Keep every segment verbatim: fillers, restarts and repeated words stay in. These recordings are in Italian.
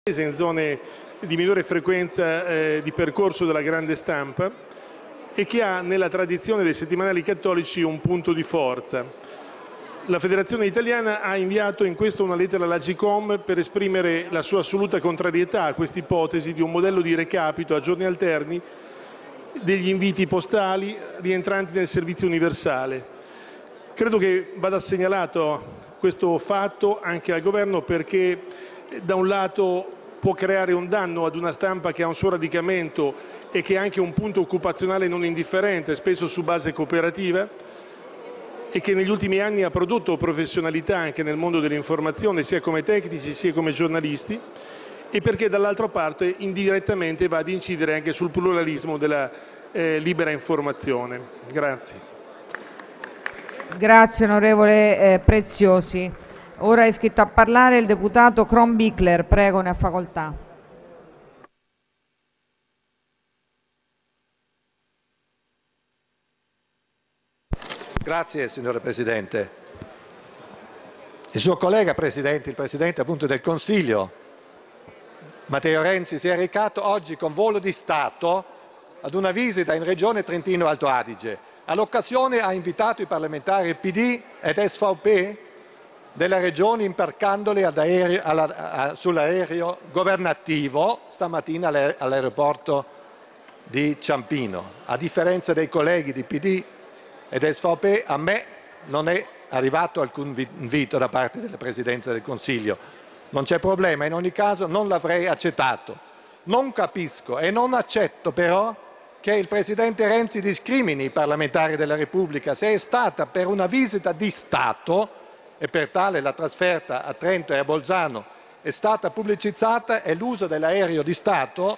in zone di minore frequenza eh, di percorso della grande stampa e che ha nella tradizione dei settimanali cattolici un punto di forza. La Federazione Italiana ha inviato in questo una lettera all'Agcom per esprimere la sua assoluta contrarietà a questa ipotesi di un modello di recapito a giorni alterni degli inviti postali rientranti nel servizio universale. Credo che vada segnalato questo fatto anche al Governo perché da un lato può creare un danno ad una stampa che ha un suo radicamento e che è anche un punto occupazionale non indifferente, spesso su base cooperativa, e che negli ultimi anni ha prodotto professionalità anche nel mondo dell'informazione, sia come tecnici sia come giornalisti, e perché dall'altra parte indirettamente va ad incidere anche sul pluralismo della eh, libera informazione. Grazie. Grazie onorevole eh, Preziosi. Ora è iscritto a parlare il deputato Kronbichler, prego, ne ha facoltà. Grazie signora Presidente. Il suo collega Presidente, il Presidente appunto del Consiglio, Matteo Renzi, si è recato oggi con volo di Stato ad una visita in Regione Trentino Alto Adige. All'occasione ha invitato i parlamentari P D ed S V P della Regione imbarcandoli sull'aereo governativo stamattina all'aeroporto di Ciampino. A differenza dei colleghi di P D ed S V P, a me non è arrivato alcun invito da parte della Presidenza del Consiglio. Non c'è problema, in ogni caso non l'avrei accettato. Non capisco e non accetto però che il Presidente Renzi discrimini i parlamentari della Repubblica. Se è stata per una visita di Stato, e per tale la trasferta a Trento e a Bolzano è stata pubblicizzata e l'uso dell'aereo di Stato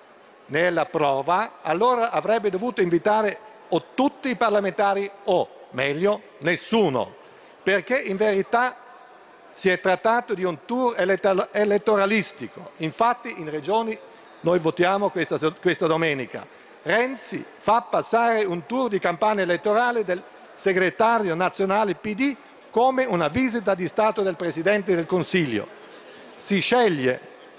ne è la prova, allora avrebbe dovuto invitare o tutti i parlamentari o, meglio, nessuno, perché in verità si è trattato di un tour elettoralistico. Infatti in Regioni noi votiamo questa, questa domenica. Renzi fa passare un tour di campagna elettorale del segretario nazionale P D come una visita di Stato del Presidente del Consiglio. Si sceglie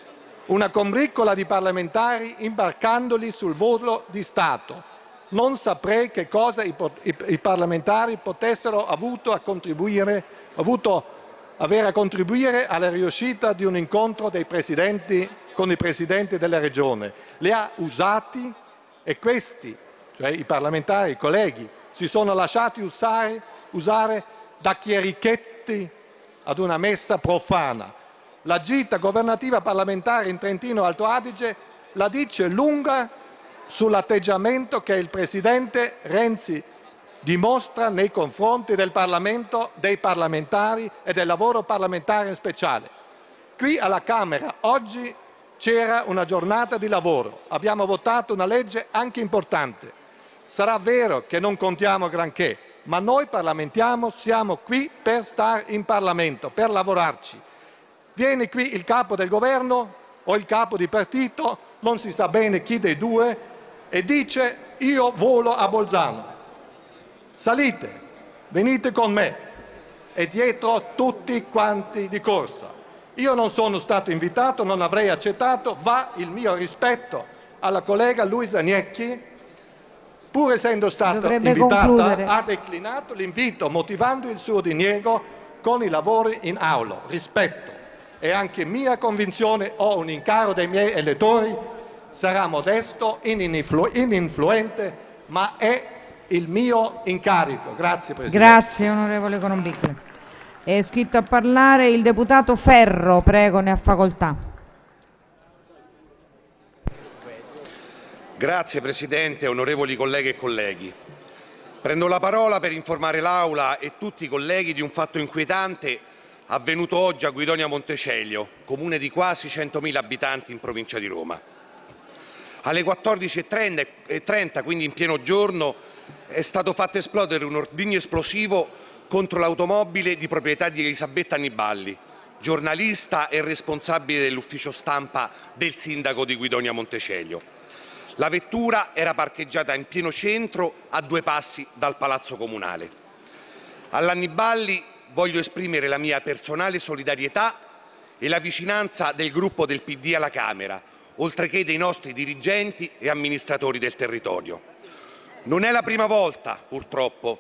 una combriccola di parlamentari imbarcandoli sul volo di Stato. Non saprei che cosa i, i, i parlamentari potessero avuto a contribuire, avuto avere a contribuire alla riuscita di un incontro dei presidenti con i presidenti della Regione. Li ha usati e questi, cioè i parlamentari, i colleghi, si sono lasciati usare, usare da chierichetti ad una messa profana. La gita governativa parlamentare in Trentino Alto Adige la dice lunga sull'atteggiamento che il Presidente Renzi dimostra nei confronti del Parlamento, dei parlamentari e del lavoro parlamentare in speciale. Qui alla Camera oggi c'era una giornata di lavoro, abbiamo votato una legge anche importante. Sarà vero che non contiamo granché, ma noi parlamentiamo, siamo qui per stare in Parlamento, per lavorarci. Viene qui il capo del governo o il capo di partito, non si sa bene chi dei due, e dice io volo a Bolzano. Salite, venite con me, e dietro tutti quanti di corsa. Io non sono stato invitato, non avrei accettato, va il mio rispetto alla collega Luisa Gnecchi. Pur essendo stata Dovrebbe invitata, concludere. ha declinato l'invito motivando il suo diniego con i lavori in aula. Rispetto. È anche mia convinzione, ho un incaro dei miei elettori, sarà modesto, ininflu- ininfluente, ma è il mio incarico. Grazie Presidente. Grazie onorevole Kronbichler. È iscritto a parlare il deputato Ferro, prego, ne ha facoltà. Grazie Presidente, onorevoli colleghe e colleghi. Prendo la parola per informare l'Aula e tutti i colleghi di un fatto inquietante avvenuto oggi a Guidonia Montecelio, comune di quasi centomila abitanti in provincia di Roma. Alle quattordici e trenta, quindi in pieno giorno, è stato fatto esplodere un ordigno esplosivo contro l'automobile di proprietà di Elisabetta Anniballi, giornalista e responsabile dell'ufficio stampa del sindaco di Guidonia Montecelio. La vettura era parcheggiata in pieno centro a due passi dal Palazzo Comunale. All'Anniballi voglio esprimere la mia personale solidarietà e la vicinanza del gruppo del P D alla Camera, oltre che dei nostri dirigenti e amministratori del territorio. Non è la prima volta, purtroppo,